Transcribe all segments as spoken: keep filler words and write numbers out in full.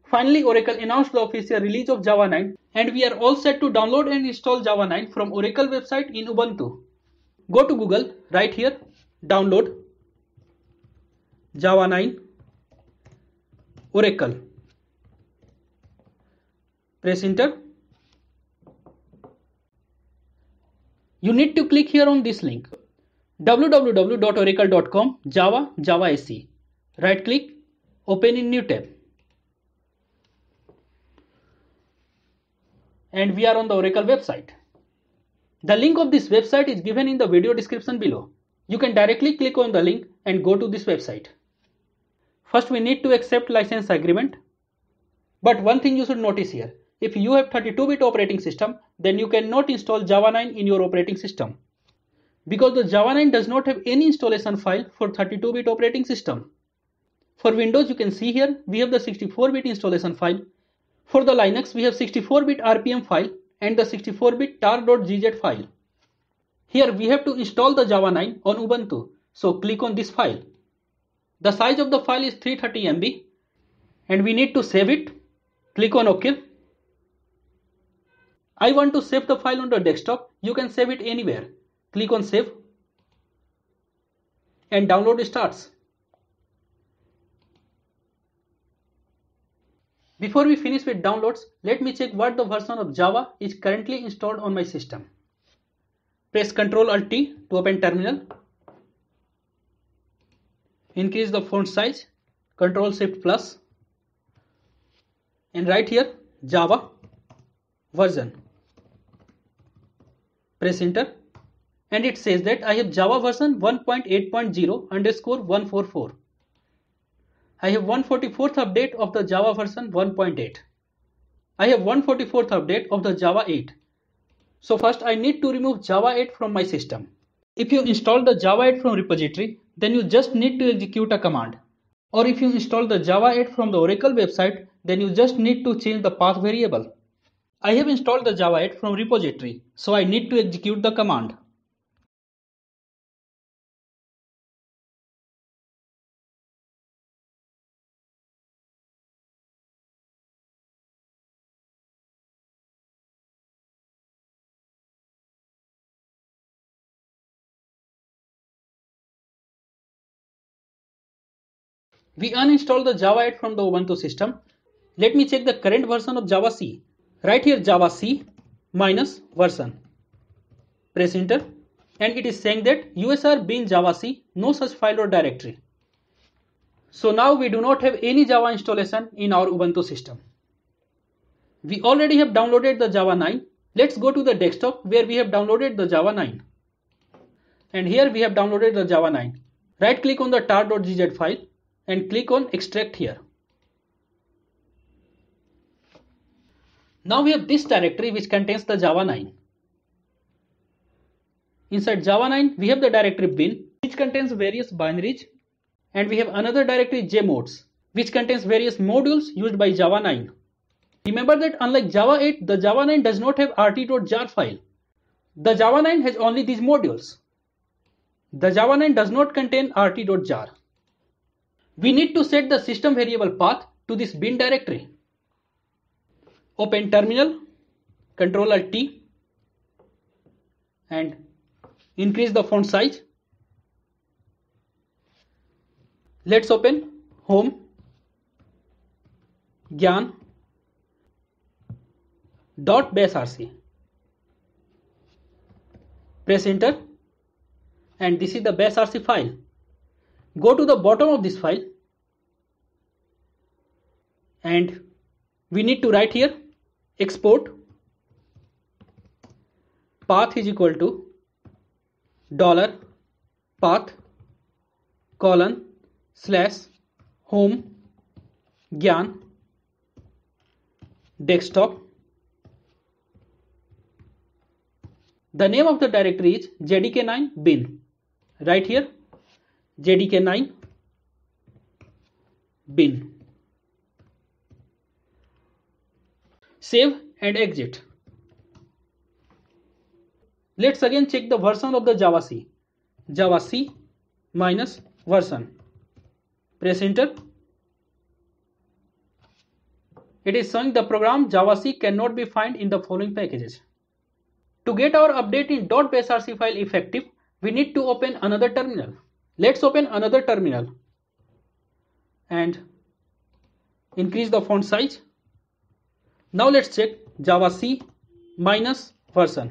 Finally, Oracle announced the official release of Java nine, and we are all set to download and install Java nine from Oracle website in Ubuntu. Go to Google, right here, download Java nine Oracle. Press enter. You need to click here on this link, w w w dot oracle dot com Java Java S E. Right click, open in new tab. And we are on the Oracle website. The link of this website is given in the video description below. You can directly click on the link and go to this website. First, we need to accept license agreement. But one thing you should notice here, if you have thirty-two bit operating system, then you cannot install Java nine in your operating system, because the Java nine does not have any installation file for thirty-two bit operating system. For Windows, you can see here we have the sixty-four bit installation file. For the Linux, we have sixty-four bit R P M file and the sixty-four bit tar dot g z file. Here we have to install the Java nine on Ubuntu, so click on this file. The size of the file is three hundred thirty megabytes and we need to save it. Click on OK. I want to save the file on the desktop. You can save it anywhere. Click on save and download starts. Before we finish with downloads, let me check what the version of Java is currently installed on my system. Press control alt T to open terminal. Increase the font size, control shift plus, and write here Java version. Press enter and it says that I have Java version one point eight point zero underscore one forty-four. I have one hundred forty-fourth update of the Java version one point eight. I have one hundred forty-fourth update of the Java eight. So first I need to remove Java eight from my system. If you install the Java eight from repository, then you just need to execute a command. Or if you install the Java eight from the Oracle website, then you just need to change the path variable. I have installed the Java eight from repository, so I need to execute the command. We uninstalled the Java eight from the Ubuntu system. Let me check the current version of Java C. Right here Java C minus version. Press enter and it is saying that U S R bin Java C, no such file or directory. So now we do not have any Java installation in our Ubuntu system. We already have downloaded the Java nine. Let's go to the desktop where we have downloaded the Java nine. And here we have downloaded the Java nine. Right click on the tar dot g z file and click on extract here. Now we have this directory which contains the Java nine. Inside Java nine we have the directory bin which contains various binaries, and we have another directory jmods which contains various modules used by Java nine. Remember that unlike Java eight, the Java nine does not have rt dot jar file. The Java nine has only these modules. The Java nine does not contain rt dot jar. We need to set the system variable path to this bin directory. Open terminal, control alt T and increase the font size. Let's open home gyan dot bash rc. Press enter and this is the bash rc file. Go to the bottom of this file and we need to write here export path is equal to dollar path colon slash home gyan desktop. The name of the directory is J D K nine bin. Right here J D K nine bin. Save and exit. Let's again check the version of the Java C. Java C minus version. Press enter it is showing the program javac cannot be found in the following packages. To get our update in .basrc file effective, we need to open another terminal. Let's open another terminal and increase the font size. Now let's check javac minus version.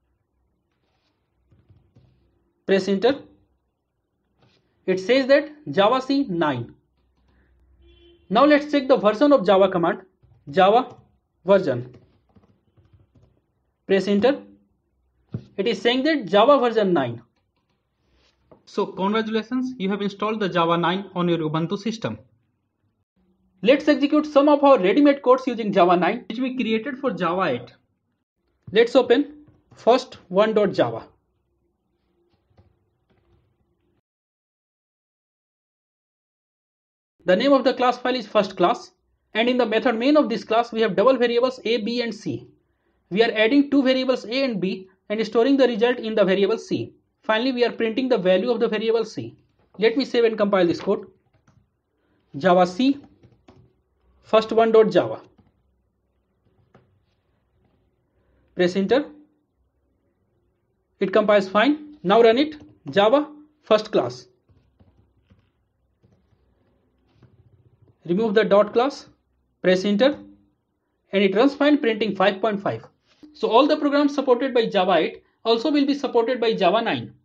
Press enter. It says that javac nine. Now let's check the version of Java command, Java version. Press enter. It is saying that Java version nine. So congratulations, you have installed the Java nine on your Ubuntu system. Let's execute some of our ready-made codes using Java nine which we created for Java eight. Let's open first one.java. The name of the class file is first class, and in the method main of this class we have double variables a, b and c. We are adding two variables a and b and storing the result in the variable c. Finally, we are printing the value of the variable c. Let me save and compile this code. Javac first one.java. Press enter. It compiles fine. Now run it. Java first class. Remove the dot class. Press enter. And it runs fine, printing five point five. So all the programs supported by Java eight also will be supported by Java nine.